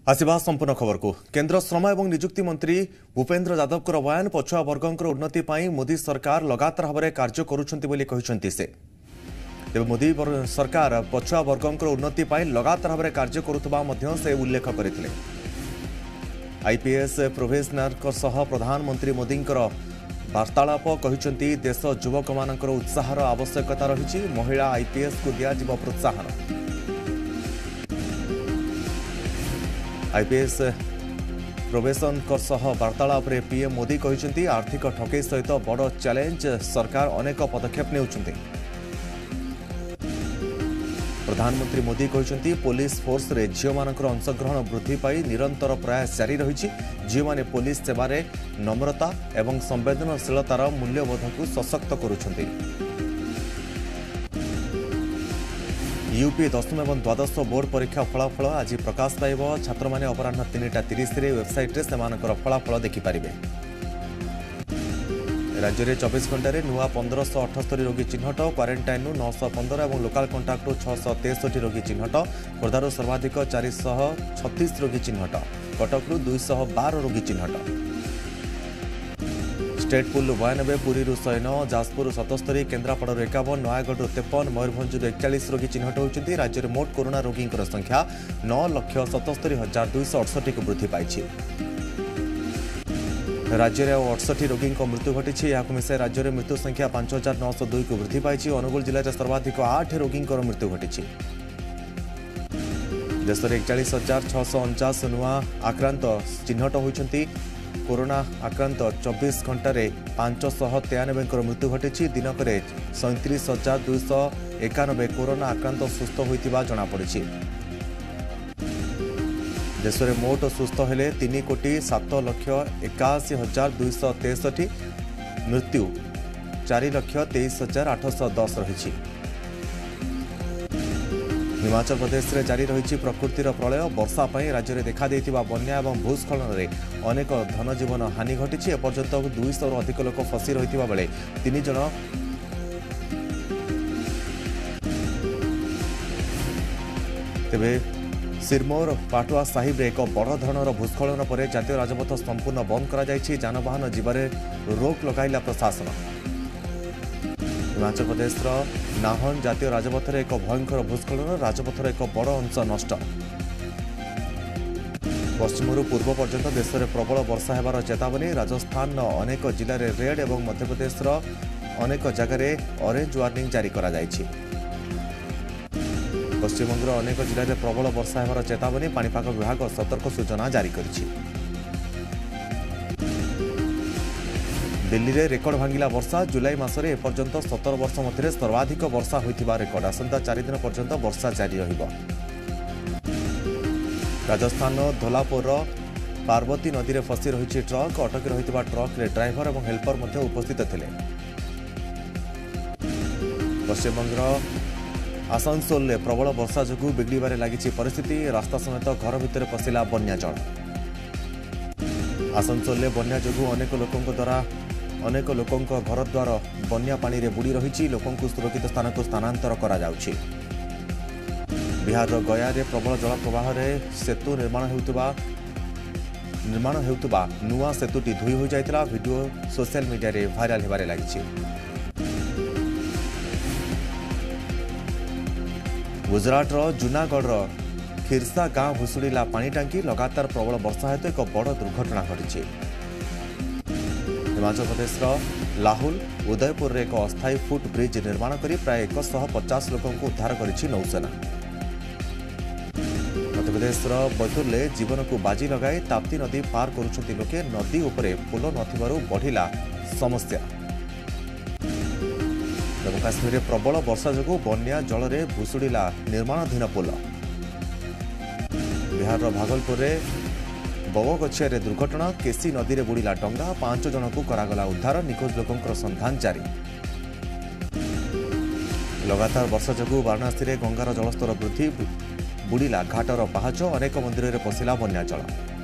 आसवा संपूर्ण खबर को केंद्र श्रम एवं निजुक्ति मंत्री भूपेन्द्र यादव बयान पछुआ वर्गों उन्नति मोदी सरकार लगातार भाव में कार्य कर मोदी सरकार पछुआ वर्गों उन्नति लगातार भाव में कार्य करुवा से उल्लेख करते आईपीएस प्रोफेसनल प्रधानमंत्री मोदी वार्तालाप कहते देश युवक मान उत्साहर आवश्यकता रही महिला आईपीएस को दिज्व प्रोत्साहन आईपीएस प्रोफेशन वार्तालाप रे पीएम मोदी कहते आर्थिक ठकई सहित बड़ चैलेंज सरकार अनेक पदक्षेप नेउछन्ति। प्रधानमंत्री मोदी कहते पुलिस फोर्स रे झील मान अंशग्रहण वृद्धि पाई निरंतर प्रयास जारी रही झील मैंने पुलिस सेवारे नम्रता एवं संवेदनशीलतार मूल्यबोध को सशक्त करुछन्ति। यूपी 10वीं और द्वादश बोर्ड परीक्षा फलाफल आज प्रकाश पाइब छात्र माने अपराह्न 3:30 वेबसाइट रे सेमानकर फलाफल देखिपारे। राज्य में 24 घंटे नुआ 1578 रोगी चिन्हट क्वारेन्टाइन 915 और लोकाल कंटाक्ट 663 रोगी चिन्हट खोर्धार सर्वाधिक 436 रोगी चिन्हट कटक 212 रोगी चिन्हट स्टेट पुल 92 पुरी 109 जाजपुर 77 केन्द्रापड़ा 51 नयागढ़ 53 मयूरभंज 41 रोगी चिन्हट होती। राज्य में मोट कोरोना रोगी संख्या 9,77,268 को वृद्धि पाई। राज्य में 68 रोगी मृत्यु घटी मिसाई राज्य में मृत्यु संख्या 5,902 को वृद्धि पाई। अनुगुल जिले में सर्वाधिक 8 रोगी मृत्यु घटी। देश में 41,649 नुआ आक्रांत चिन्हट होती। कोरोना आक्रांत 24 घंटे 593 मृत्यु घटी। दिनक 37,291 कोरोना आक्रांत सुस्थ होता जमापड़ी। देश में मोट सुस्थ हेले 3,07,81,263 मृत्यु 4,23,810 रही। हिमाचल प्रदेश में जारी रही प्रकृतिर प्रलय वर्षा राज्य में देखा बन्या और भूस्खलन में अनेक धनजीवन हानि घटी। एपर्यंत 200 अधिक लोक फसी रही बेले 3 जन तेबे सिरमौर पाटुआ साहिब एक बड़ धरणर भूस्खलन पर जातीय राजपथ संपूर्ण बंद कर जानवाहन जीवारे रोक लगाइला प्रशासन। हिमाचल प्रदेश नाहन जातीय राजपथ एक भयंकर भूस्खलन राजपथर एक बड़ अंश नष्ट। पश्चिमरू पूर्व पर्यंत देश में प्रबल वर्षा होबार चेतावनी। राजस्थान अनेक जिले में रेड और मध्यप्रदेश अनेक जगह ऑरेंज वार्निंग जारी करा जायछि। पश्चिमबंग अनेक जिले में प्रबल वर्षा होबार चेतावनी पाणीपाग विभाग सतर्क सूचना जारी करिछि। दिल्ली में रेकर्ड भांगिला वर्षा जुलाई मासरे एपर्यंत 17 वर्ष मध्य सर्वाधिक वर्षा होइथिबा रेकर्ड। आसंता 4 दिन पर्यंत वर्षा जारी रहिबो। राजस्थान धोलापुर पार्वती नदी में फसी रही ट्रक अटकी रही ट्रक रे ड्राइवर और हेल्पर मध्य उपस्थित थे। पश्चिमबंग आसानसोल में प्रबल वर्षा जो बिगड़बार लगी परिस्थिति रास्ता समेत घर भितर पशिला बन्या जल। आसानसोल में बन्या जो अनेक लोकों घर द्वार बन्या पानी रे बुड़ी रही लोकों सुरक्षित स्थान को स्थानांतर करा जाउछि। बिहार गया रे प्रबल जल प्रवाह रे सेतु निर्माण हेउतबा नुआ सेतुटी धोई हो जाइतला वीडियो सोशल मीडिया रे वायरल हेबारे लागिछि। गुजरात जूनागढ़ खिरसा गांव भुसुड़ीला पानी टांकी लगातार प्रबल वर्षा हेतु एक बड़ दुर्घटना घटी। हिमाचल प्रदेश लाहुल उदयपुर एक अस्थायी फुट ब्रिज निर्माण कर प्राय 150 लोकों को उद्धार करिछि नौसेना। मध्यप्रदेश बैतूल जीवन को बाजी लगाई ताप्ती नदी पार करुछंती लोके नदी उपरे पुल नथिबारु बढ़िला समस्या। जम्मू काश्मीर में प्रबल वर्षा जो बन्या जल में भुसुड़ीला निर्माणाधीन पुल। बिहार भागलपुर में बवगछिया दुर्घटना केसी नदी में बुड़ीला डंगा 5 जन को करागला उद्धार निखोज लोकों संधान जारी। लगातार वर्षा जो वाराणसी में गंगार जलस्तर वृद्धि बुड़ीला घाटर पाहाच अनेक मंदिर में पशिला बन्या जल।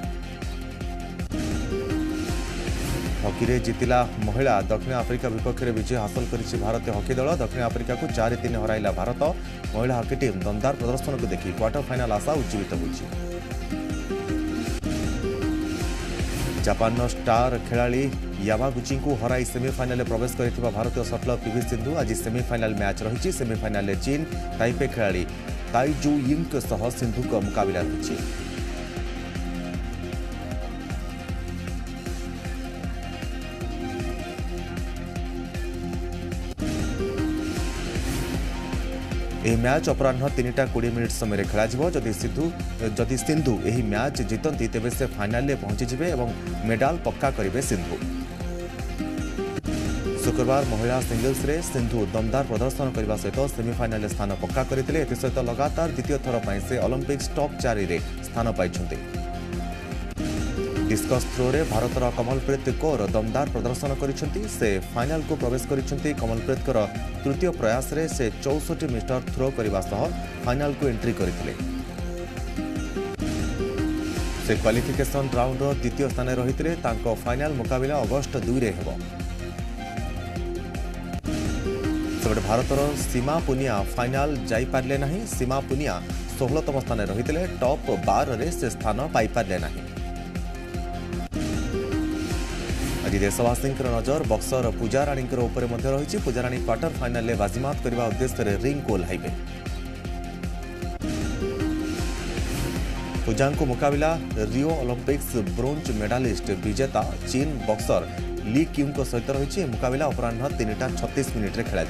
हकी रे जीतिला महिला दक्षिण आफ्रिका विपक्ष में विजय हासिल करिछि भारतीय हकी दल। दक्षिण आफ्रिका को 4-3 हराइला भारत। महिला हकी टीम दमदार प्रदर्शन को देखि क्वार्टर फाइनाल आशा उज्जीवित होइछि। जापान स्टार खेलाड़ी यामागुची को हराई सेमिफाइनाल प्रवेश कर भारतीय शटलर पीवी सिंधु आज सेमिफाइनाल मैच रही। सेमिफाइनाल चीन ताइपे खेलाड़ी ताइजू यिंग सह सिंधु को मुकाबला रही। यह मैच अपराह 3:20 मिनिट समय खेल जदि सिंधु यह मैच जीतती तेज से फाइनाल में पहुंचीजे और मेडाल पक्का करेंगे सिंधु। शुक्रवार महिला सिंगल्स रे सिंधु दमदार प्रदर्शन करने सहित सेमिफाइनाल स्थान पक्का करते। एसत लगातार द्वितीय थर पर से ओलंपिक्स टॉप 4 रे स्थान पाई। डिस्कस थ्रो रे भारतर कमलप्रीत कौर दमदार प्रदर्शन करिसेंती। से फाइनाल को प्रवेश करिसेंती। कमलप्रीत कर तृतीय प्रयास रे से 64 मीटर थ्रो करने सह फाइनाल को एंट्री करथिले। से क्वालिफिकेशन राउंड रो द्वितीय स्थान रहिथिले। तांको फाइनाल मुकाबला अगस्त 2 रे हेबो। सेबडे भारतर सीमा पुनिया फाइनाल जाई पारले नहीं। सीमा पुनिया 16तम स्थान रहिथिले। टॉप 12 रे से स्थान पाई पारले नहीं। आज देशवासी नजर बक्सर पूजाराणी रही। पूजाराणी क्वार्टर फाइनाल में बाजीमात करने उद्देश्य रिंग को ओह्लाइबे। पूजा को मुकाबला रियो ओलंपिक्स ब्रोंज मेडालिस्ट विजेता चीन बक्सर ली क्यूंग सहित रही। मुकाबला अपराह 3:36 मिनिट खेल।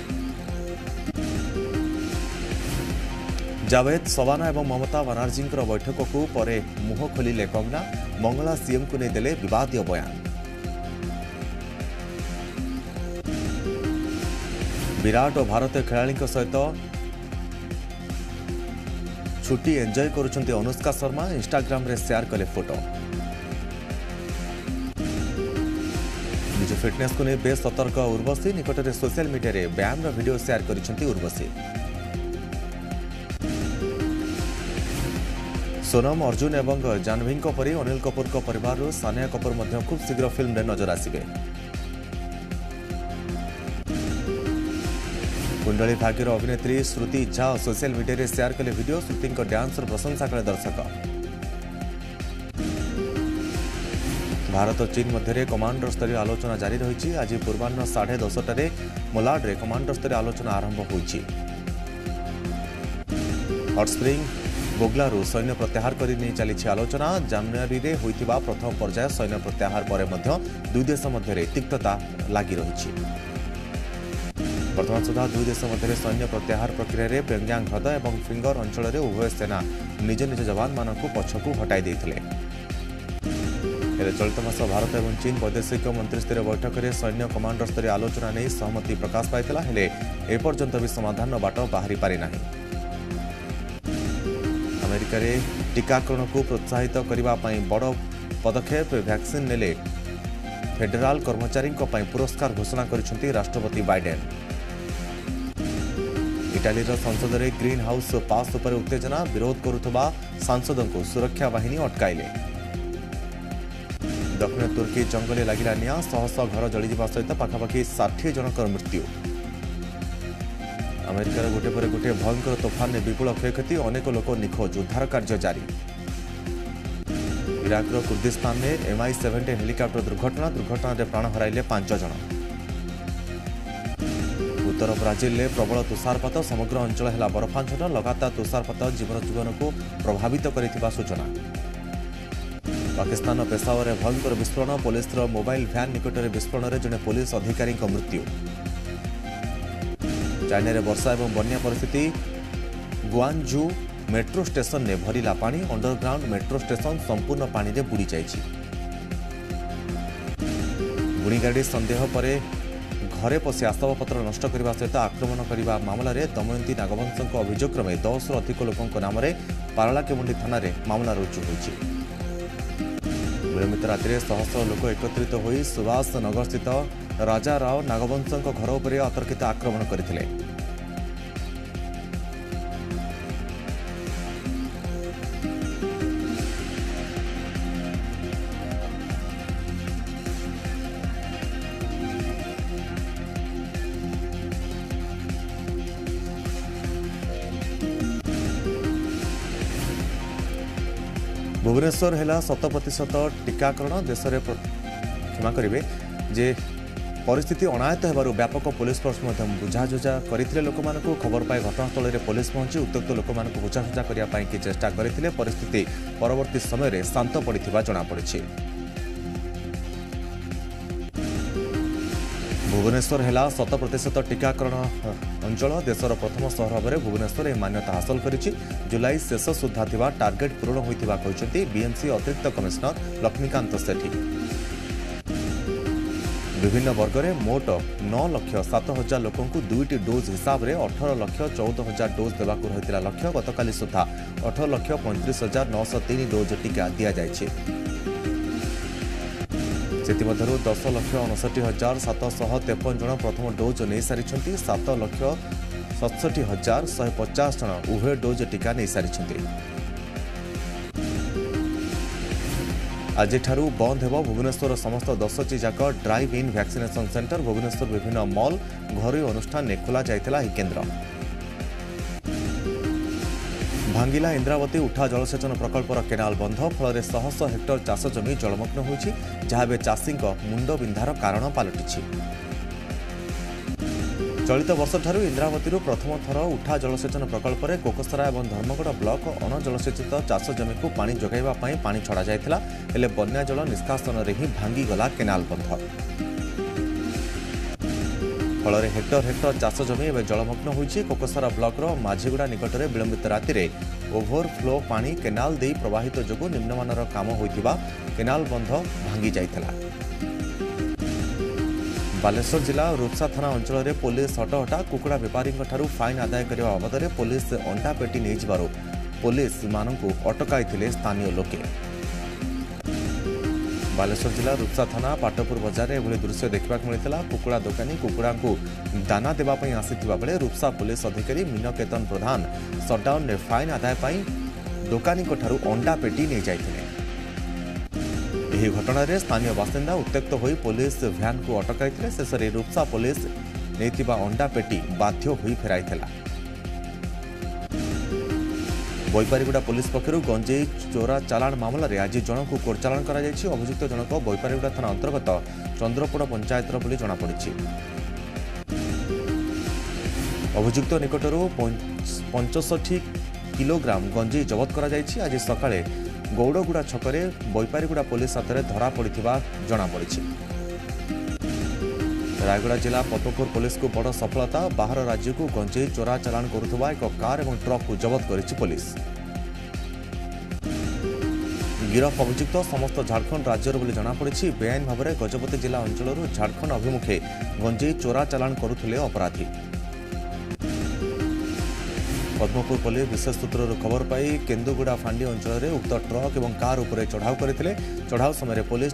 जावेद सवाना और ममता बनर्जी बैठक को परे मुह खोलिले कंगना। मंगला सीएम को नहीं देले विवादीय बयान। विराट और भारतीय खेलाड़ी सहित छुट्टी एंजॉय करुछंती अनुष्का शर्मा। इंस्टाग्राम रे शेयर कले फोटो। निज फिटनेस को नहीं बेस सतर्क उर्वशी। निकट में सोशल मीडिया रे व्यायाम वीडियो शेयर करिछंती उर्वशी। सोनम अर्जुन एवं जाह्नवी परी अनिल कपूर को परिवार सानिया कपूर मध्य खूब शीघ्र फिल्म रे नजर आसिबे। कुंडली भाग्यर अभिनेत्री श्रुति झा सोशल मीडिया रे शेयर कले वीडियो। श्रुति डांस प्रशंसा कले दर्शक। भारत और चीन मध्य कमांडर स्तरीय आलोचना जारी रही। आज पूर्वाह्न 10:30 मोलाड रे कमांडर स्तरीय आलोचना आरंभ होईछि। हॉट स्प्रिंग बोगलारू सैन्य प्रत्याहार कर नहीं चली आलोचना। जानुरी रे होइथिबा प्रथम पर्याय सैन्य प्रत्याहार पर दुई देश मध्य तिक्तता लगी रही। वर्तमान सुधा दुई देश मध्य सैन्य प्रत्याहार प्रक्रिया रे प्योंगयांग ह्रद और फिंगर अंचल रे उभय सेना निज निज जवान मानक पछकू हटाई देथिले। चलित मास भारत और चीन वैदेशिक मंत्रीस्तरीय बैठक में सैन्य कमांडर स्तरीय आलोचना नहीं सहमति प्रकाश पाइला। हेले एपर्यंत भी समाधान बाट बाहरी पारि नाही। अमेरिका रे टीकाकरण को प्रोत्साहित करने बड़ पदक्षेप वैक्सीन नेले फेडराल कर्मचारी पुरस्कार घोषणा करिसेंती राष्ट्रपति बाइडेन। इटाली संसद में ग्रीन हाउस पास उपर उत्तेजना। विरोध करुवा सांसदों को सुरक्षा बाहिनी अटकाइले। दक्षिण तुर्की जंगल लगिला निया। शह शह घर जलिजा सहित पाखापाखि 60 जनकर मृत्यु। अमेरिकार गोटे पर गोटे भयंकर तोफान में विपुल क्षयक्षति। अनेक लोक निखोज। उद्धार कार्य जारी। इराकर कुर्दिस्तान में MI-17 हेलिकॉप्टर दुर्घटना में प्राण हराइले 5 जन। उत्तर ब्राजिल में प्रबल तुषारपात। समग्र अंचल है बरफाछन्न। लगातार तुषारपात जीवन को प्रभावित कर सूचना। पाकिस्तान पेशावर में भयंकर विस्फोरण। पुलिस मोबाइल भ्यान निकट में विस्फोरण में जड़े पुलिस अधिकारी मृत्यु। चाइना में वर्षा और बन्या परिस्थिति। गुआनजू मेट्रो स्टेशन में भरिला पानी। अंडरग्राउंड मेट्रो स्टेशन संपूर्ण पानी में बुड़ी जाइछि। गुणीगाड़ी सन्देह पर घरे पशि आसबाबपत्र नष्ट करने सहित आक्रमण करने मामलें दमयंती नागवंश अभियोग क्रमे 10 रु अधिक लोकों नाम पारलाकेमुंडी थाना मामला रुजु होइछि। विलंबित राति शह शह लोक एकत्रित होई सुभाष नगर स्थित राजा राव नागवंश घर उपर अतर्कित आक्रमण करथिले। भुवनेश्वर है 100% टीकाकरण देश में क्षमा करेंगे जे परिस्थिति अनायत्त होबारु व्यापक पुलिस फोर्स बुझाझुझा करते लोक खबर पाई घटनास्थल में पुलिस पहुंची उत्त्यक्त लोक बुझाझुझा करने चेष्टा करते परिस्थिति परवर्ती समय शांत पड़ा जमापड़ी। भुवनेश्वर है 100% टीकाकरण अंचल देशर प्रथम सहर भाव में भुवनेश्वर यह मान्यता हासिल करिछि। जुलाई शेष सुधा थिबा टार्गेट पूरण होइथिबा कहउछन्ति बीएमसी अतिरिक्त कमिशनर लक्ष्मीकांत सेठी। विभिन्न वर्ग में मोट 9,07,000 लोक दुईटी डोज हिसाब से 18,14,000 डोज देवाक रही लक्ष्य गतकाली सुधा 18,35,903 डोज टीका दि जाइए। से 10,59,753 जन प्रथम डोज नहीं सारी 7,67,150 जन उभय डोज टीका नहीं सारी। आज बंद हो भुवनेश्वर समस्त 10टी जाक drive in vaccination centre. Bhubaneswar विभिन्न मॉल घरोई अनुष्ठान में खोल जाइथिला केन्द्र। भांगिला इंद्रावती उठा जलसेचन प्रकल्पर केनाल बंध फल शह शह हेक्टर चाष जमी जलमग्न होइछि जहाँ बे चाषी मुंड बिंधार कारण पलटि। चलित वर्ष ठारू इंद्रावती प्रथम थर उठा जलसेचन प्रकल्प में कोकसरा और धर्मगढ़ ब्लॉक अण जलसेचित चाष जमी को पानी जगाइबा पानी छड़ा जाइथिला हेले बन्या जल निष्कासन रे ही भांगीगला केनाल बंध फल हेक्टर हेक्टर चाष जमी एवं जलमग्न होइछि। कोकसरा ब्लॉकर माझीगुड़ा निकट में विलंबित राति में ओभरफ्लो पानी केनाल दे प्रवाहित जोगु निम्नमानर काम होइथिबा केनाल बंध भांगी जाइथिला। बालेश्वर जिला रूपसा थाना अंचल में पुलिस हटहटा कुकुड़ा बेपारी फाइन आदाय करने बाबद में पुलिस अंडा पेटी नहीं पुलिस मानू अटकाई स्थानीय लोके। बालेश्वर जिला रूपसा थाना पाटपुर बजार एभली दृश्य देखा मिलता। कुकुड़ा दोकानी कुकुड़ा को दाना देवाई आसीथिबा बेले रूपसा पुलिस अधिकारी मीनकेतन प्रधान सटडाउन में फाइन आदाय दोकानी अंडा पेटी नहीं जाइथिले। ଏହି ଘଟଣାରେ ସ୍ଥାନୀୟ ବାସିନ୍ଦା ଉତ୍ତ୍ୟକ୍ତ ହୋଇ पुलिस ଭ୍ୟାନ୍ को ଅଟକାଇଥିଲେ। ଶେଷରେ रूपसा पुलिस ନେଇଥିବା अंडा पेटी बाध्य होई फेराइଥିଲା। बैपारीगुड़ा पुलिस पक्षर गंजेई चोरा चालाण मामलें आज जन को कोर्ट चालाण कर अभियुक्त जनक बैपारीगुड़ा थाना अंतर्गत चंद्रपोड़ पंचायतर बोली जमापड़ी। अभियुक्त निकटर 65 किलोग्राम गंजेई जबत कर आज सकाळे गौड़गुड़ा छकरे बैपारीगुड़ा पुलिस हाथ में धरा पड़ा जमापड़ी। रायगड़ा जिला पद्मपुर पुलिस को बड़ सफलता। बाहर राज्य को गंजेई चोरा चालाण करुवा एक कार और ट्रक को जबत करिछि पुलिस। गिरफ अभियुक्त समस्त झारखंड राज्यर बोली जमापड़ी। बेआईन भाव में गजपति जिला अंचल झारखंड अभिमुखे गंजेई चोरा चालाण करुथिले अपराधी। पद्मपुर पुलिस विशेष सूत्र खबर पाई केन्दुगुड़ा फांडी अंचल में उक्त ट्रक और कार उपर चढ़ाऊ करते। चढ़ाऊ समय पुलिस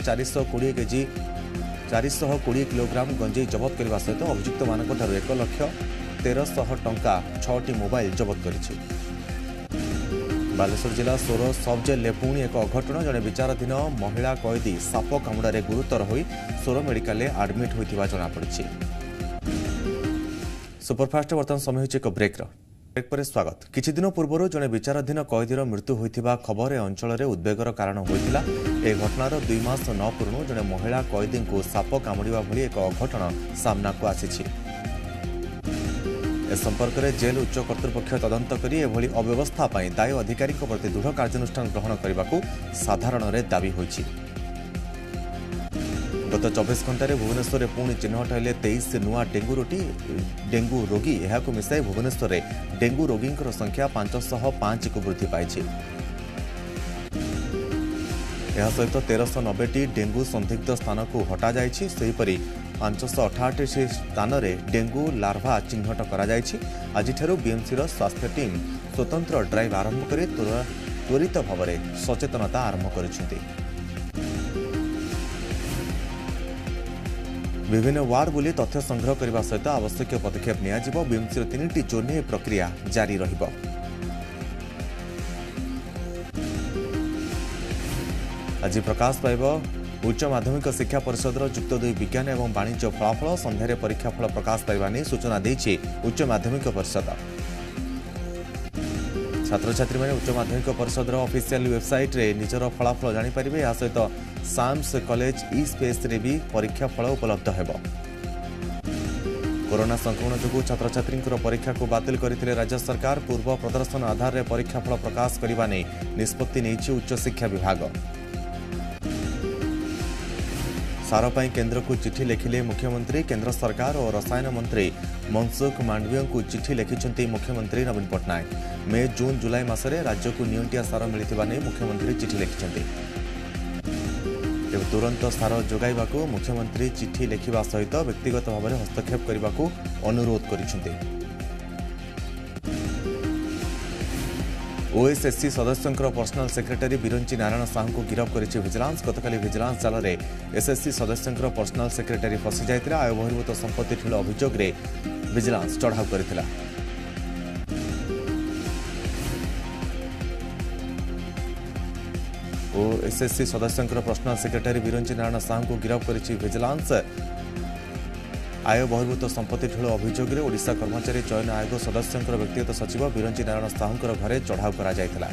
420 किलोग्राम गंजेई जबत करने सहित अभियुक्त मान 1,13,000 टंका 6टी मोबाइल जबत करिछि। बालेश्वर जिला सोर सब जेल पुणी एक अघटन जड़े विचाराधीन महिला कैदी साप कामुड़े गुरुतर होई सोर मेडिकल आडमिट होइथिबा जमापड़ी। सुपरफास्ट बर्तमान समय होइछि एक ब्रेक पर स्वागत। किछि दिन पूर्व जड़े विचाराधीन कैदीर मृत्यु होइथिबा खबर अंचल में उद्वेगर कारण होइथिला। ए घटनार 2 मास न पूर्व जड़े महिला कैदी को साप कामुड़ा भली एक अघटन सामना को आसीछि। ए संपर्क में जेल उच्च कर्तृपक्ष तदंत करी एभली अव्यवस्था पाई दायी अधिकारी प्रति दृढ़ कार्यानुष्ठान ग्रहण करने को साधारण दाबी होइछि। गत 24 घंटे भुवनेश्वर में पुणी चिन्हट हेले 23 नुआ डेंगू रोगी। यह मिसाई भुवनेश्वर में डेंगू रोगी संख्या 505 को वृद्धि पाई। यह सहित 1390टी डेंगू संदिग्ध स्थान को हटा जाइछि। सेहीपरि 588 स्थान में डेंगू लार्भा चिन्हट करा आज बीएमसी स्वास्थ्य टीम स्वतंत्र ड्राइव आरंभ कर त्वरित भाव में सचेतनता आरंभ कर विभिन्न वार्ड बुली तथ्य संग्रह करने सहित आवश्यक पदक्षेप नियाजिब। बीएमसी 3टी जोन प्रक्रिया जारी रहिब। आज प्रकाश पाइब उच्च माध्यमिक शिक्षा परिषद युक्त 2 विज्ञान एवं वाणिज्य फलाफल। संध्यारे परीक्षाफल प्रकाश पाइबा नहीं सूचना देछि उच्च माध्यमिक परिषद। छात्र छात्री मैंने उच्च माध्यमिक परिषद ऑफिशियल वेबसाइट रे निजर फलाफल जानीपारे। या सहित साम्स कॉलेज ई स्पेस रे भी परीक्षा फल उपलब्ध हेबो। कोरोना संक्रमण जो छात्र छात्री परीक्षा को बातिल करथिले राज्य सरकार। पूर्व प्रदर्शन आधार रे परीक्षा फल प्रकाश करने नै निष्पत्ति नेछि उच्च शिक्षा विभाग। सार पर केंद्र को चिठी लिखिले मुख्यमंत्री। केंद्र सरकार और रसायन मंत्री मनसुख मांडविया को चिठी लिखिंट मुख्यमंत्री नवीन पट्टनायक। मे जून जुलाई मासरे राज्य को नियंटिया सार मिलता नहीं मुख्यमंत्री चिठी लिखिंट। तुरंत सार जोगाइबा को मुख्यमंत्री चिठी लिखा सहित व्यक्तिगत भाव में हस्तक्षेप करने को अनुरोध करिसेंति। ओएसएससी सदस्यों पर्सनल सेक्रेटरी बिरंची नारायण साहू को गिरफ्त करिछि विजिलेंस। गतकाली विजिलेंस जाल में एसएससी सदस्यों पर्सनल सेक्रेटरी फसी जाइतिला। आय बहिर्भूत संपत्ति ठूल अभियोग रे विजिलेंस चढ़ाऊ करथिला। ओएसएससी सदस्यों पर्सनल सेक्रेटरी बिरंची नारायण साहू को गिरफ्त करिछि विजिलेंस। आय बहिर्भूत संपत्ति ठूल अभियोग रे ओडिशा कर्मचारी चयन आयोग सदस्यों व्यक्तिगत सचिव बिरंची नारायण साहू घरे चढ़ाऊ करा जायतिला।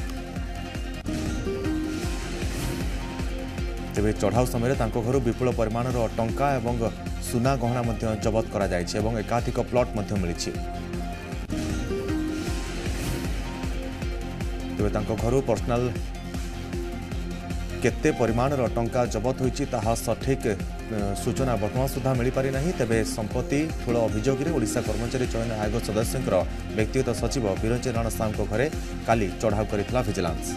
तेबे चढ़ाऊ समय घर विपुल परिमाण टंका एवं सुना गहना जबत करा जायछि एवं एकाधिक प्लॉट मिली। तेबे घर पर्सनल केते परिमाण टंका जबत होइछि ताहा सठिक सूचना वर्तमान सुधा मिल पारि नाही। तेबे संपत्ति ठूल अभियोग रे ओडिशा कर्मचारी चयन आयोग सदस्यों व्यक्तिगत सचिव बिरंची नारायण साहू घरे काली चढ़ाऊ करितला विजिलेंस।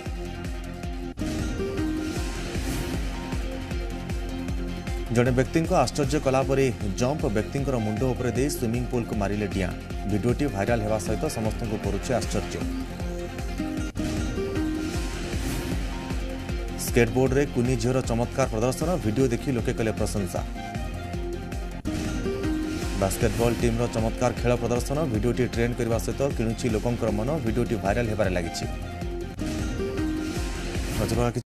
जड़े व्यक्ति आश्चर्य कलापरी जंप व्यक्ति मुंड उपर दे स्विमिंग पूल को मारिले डिया। वीडियोटी भाइराल होगा सहित समस्त को करुचे आश्चर्य। स्केटबोर्ड रे कुनी झीर चमत्कार प्रदर्शन वीडियो देखि लोके कले प्रशंसा। बास्केटबॉल टीम रो चमत्कार खेल प्रदर्शन वीडियोटी ट्रेंड करने सहित किणुछि लोकंकर मन। वीडियोटी भाइराल होबार लागिछि।